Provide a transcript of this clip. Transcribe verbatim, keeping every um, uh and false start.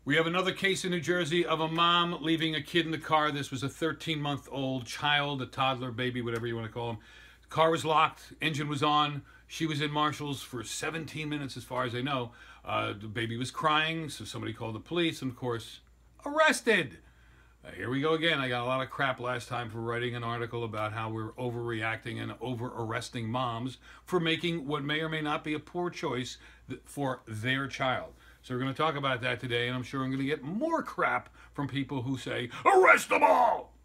We have another case in New Jersey of a mom leaving a kid in the car. This was a thirteen-month-old child, a toddler, baby, whatever you want to call him. The car was locked, engine was on. She was in Marshall's for seventeen minutes, as far as I know. Uh, the baby was crying, so somebody called the police, and of course, arrested. Uh, here we go again. I got a lot of crap last time for writing an article about how we're overreacting and over-arresting moms for making what may or may not be a poor choice for their child. So we're going to talk about that today, and I'm sure I'm going to get more crap from people who say, arrest them all!